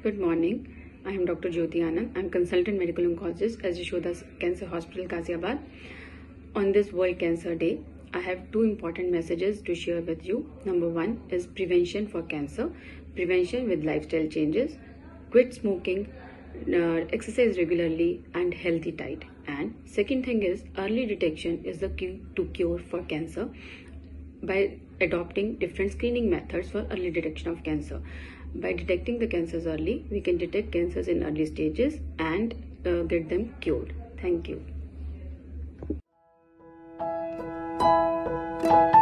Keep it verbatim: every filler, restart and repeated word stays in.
Good morning. I am Doctor Jyoti Anand. I am consultant medical oncologist at Yashoda Cancer Hospital, Ghaziabad. On this World Cancer Day, I have two important messages to share with you. Number one is prevention for cancer, prevention with lifestyle changes, quit smoking, uh, exercise regularly, and healthy diet. And second thing is early detection is the key to cure for cancer by adopting different screening methods for early detection of cancer. By detecting the cancers early, we can detect cancers in early stages and uh, get them cured. Thank you.